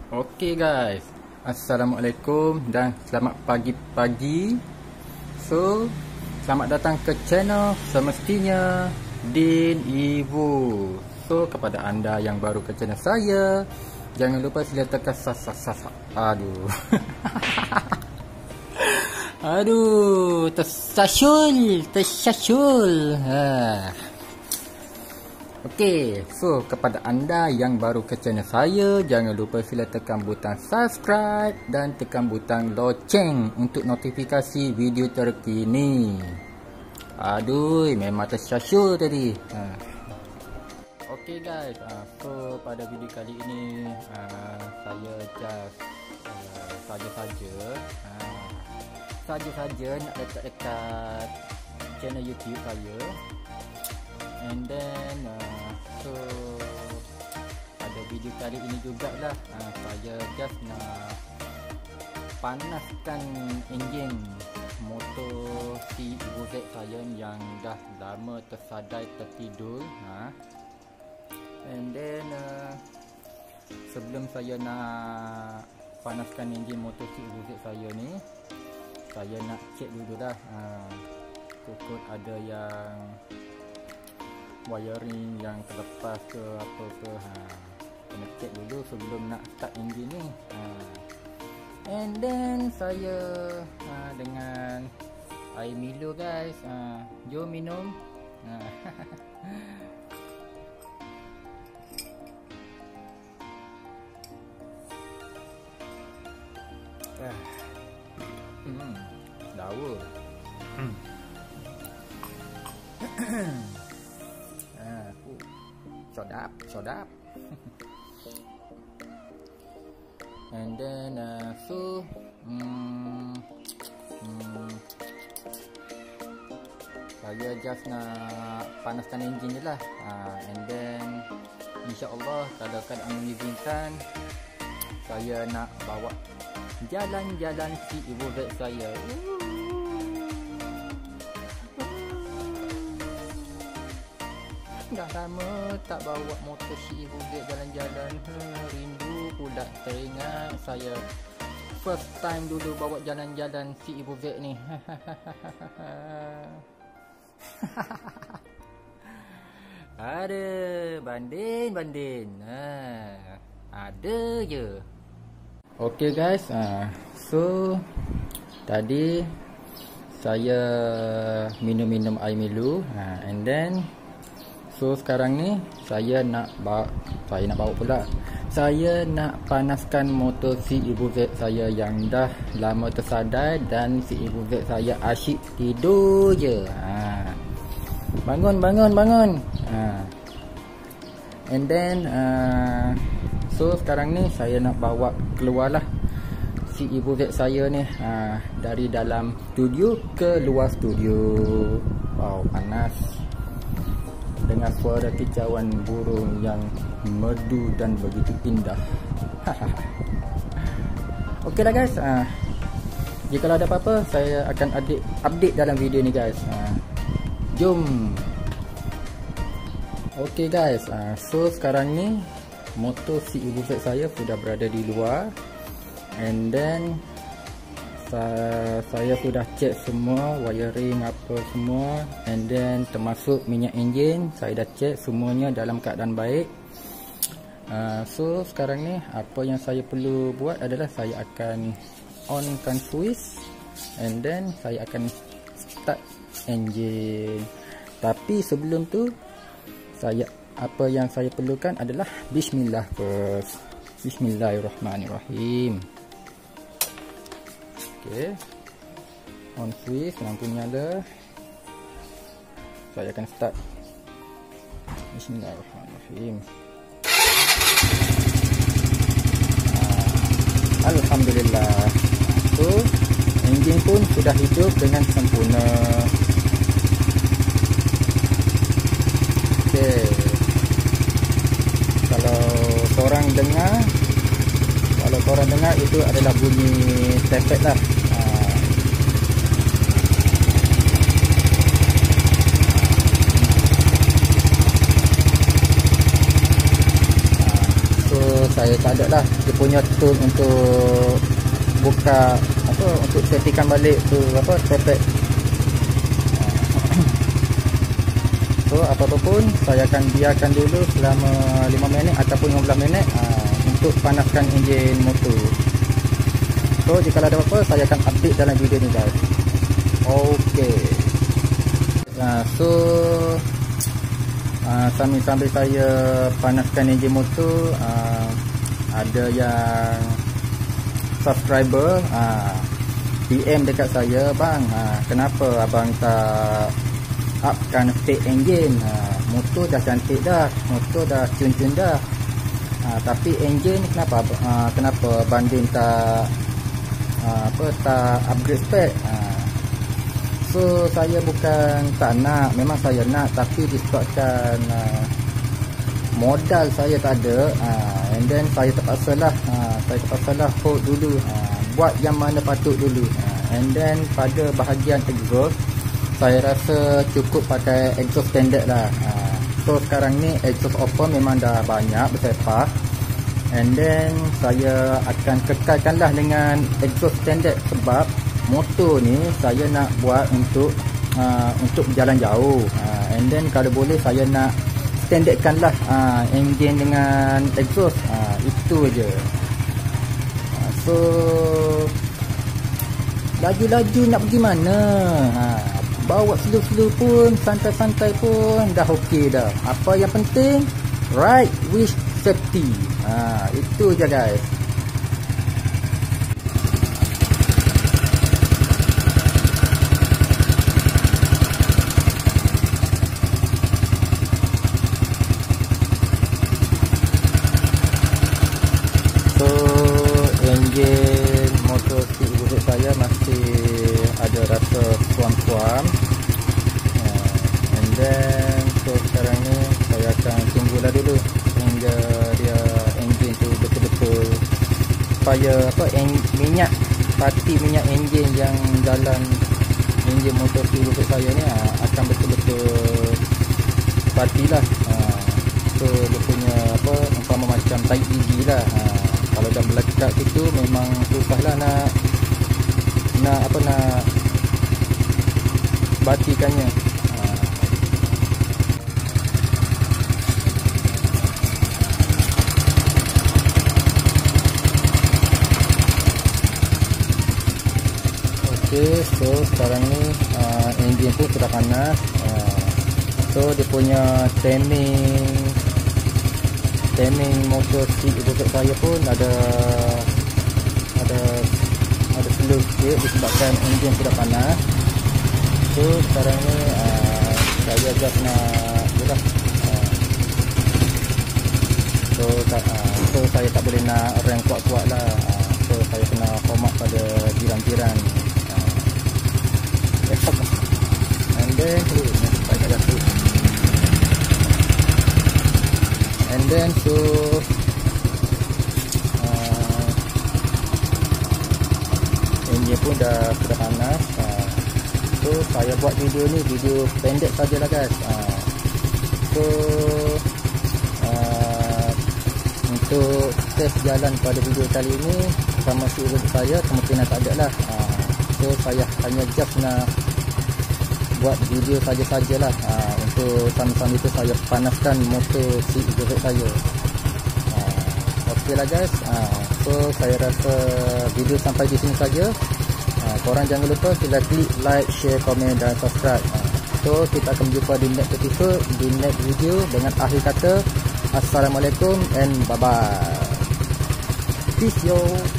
Okey guys, Assalamualaikum dan selamat pagi-pagi. So, selamat datang ke channel semestinya Din Ibu. So, kepada anda yang baru ke channel saya, jangan lupa sila tekan aduh. Aduh, tersasul. Okey, so kepada anda yang baru ke channel saya, jangan lupa sila tekan butang subscribe dan tekan butang loceng untuk notifikasi video terkini. Aduh, memang tersasul tadi. Okey guys, so pada video kali ini saya just saja nak letak dekat channel YouTube saya. And then so pada video kali ini jugalah saya just nak panaskan enjin motor si Ibu Z saya yang dah lama tersadai tertidur. And then sebelum saya nak panaskan enjin motor si Ibu Z saya ni, saya nak cek dulu dah takut ada yang wiring yang terlepas ke apa ke. Kena cek dulu sebelum nak start enjin ni. And then saya dengan air Milo guys, jom minum. Dawa. Sedap. And then so saya just nak panaskan enjin je lah. And then insyaAllah kalau keadaan mengizinkan, saya nak bawa jalan-jalan si Ibu Z saya. Dah lama tak bawa motor si Ibu Z jalan-jalan. Rindu pula teringat saya first time dulu bawa jalan-jalan si Ibu Z ni. Ada banding. Ada je. Okay guys, so tadi saya minum air Milo, and then so sekarang ni saya nak panaskan motor si Ibu Z saya yang dah lama tersadai, dan si Ibu Z saya asyik tidur je. Bangun. And then so sekarang ni saya nak bawa keluarlah si Ibu Z saya ni dari dalam studio ke luar studio. Wow, panas. Dengan suara kicauan burung yang merdu dan begitu indah. Okey lah guys, jika ada apa-apa saya akan update dalam video ni guys. Jom. Okey guys, so sekarang ni motor si Ibu Z saya sudah berada di luar. And then saya sudah cek semua wiring apa semua, and then termasuk minyak enjin saya dah cek semuanya dalam keadaan baik. So sekarang ni apa yang saya perlu buat adalah saya akan onkan switch, and then saya akan start enjin. Tapi sebelum tu apa yang saya perlukan adalah bismillah first. Bismillahirrahmanirrahim. Okay, on switch, lampu nyala. Saya akan start. Bismillahirrahmanirrahim. Alhamdulillah. So enjin pun sudah hidup dengan sempurna. Okay, kalau korang dengar itu adalah bunyi tepet lah. saya tak ada lah dia punya tool untuk buka apa, untuk settingkan balik tu apa, tripod. So apa-apa pun saya akan biarkan dulu selama 5 minit ataupun 15 minit untuk panaskan enjin motor. So jika ada apa-apa saya akan update dalam video ni guys. Okey. So sambil saya panaskan enjin motor, ada yang subscriber PM dekat saya, bang, kenapa abang tak upkan state engine? Motor dah cantik dah, motor dah cun-cun dah, tapi engine kenapa banding tak tak upgrade spec? So saya bukan tak nak, memang saya nak, tapi disebabkan modal saya tak ada, and then saya terpaksalah hold dulu, buat yang mana patut dulu, and then pada bahagian exhaust saya rasa cukup pakai exhaust standard lah. So sekarang ni exhaust open memang dah banyak bersepah, and then saya akan kekalkanlah dengan exhaust standard sebab motor ni saya nak buat untuk berjalan jauh, and then kalau boleh saya nak standardkanlah engine dengan exhaust, itu je. So laju-laju nak pergi mana, bawa slow-slow pun, santai-santai pun dah okey dah. Apa yang penting, ride with safety. Itu je guys. So enjin motor speed boost saya masih ada rasa suam-suam, and then so sekarang ni saya akan tunggulah dulu hingga dia enjin tu betul-betul supaya minyak pati minyak enjin yang dalam enjin motor speed boost saya ni akan betul-betul patilah. So dia punya umpama macam tai gigi lah, kalau dah melekat situ memang susah lah nak batikannya. Okey, so sekarang ni enjin pun sudah panas. So dia punya timing motor speed boost saya pun ada slow sikit disebabkan enjin sudah panas. So sekarang ni saya just nak jelas, so saya tak boleh nak rem kuat-kuat lah, so saya kena hormat pada jiran-jiran, and then saya jatuh. And then so enjin pun sudah panas. So saya buat video ni video pendek sajalah guys. So untuk test jalan pada video kali ini sama si urut saya kemungkinan tak ada lah. So saya hanya just nak buat video saja-sajalah, untuk sambil-sambil itu saya panaskan motor si urut saya. Okey lah guys. So saya rasa video sampai di sini saja. Korang jangan lupa sila klik like, share, komen dan subscribe. So kita akan berjumpa di next episode, di next video, dengan akhir kata Assalamualaikum and bye bye. Peace yo.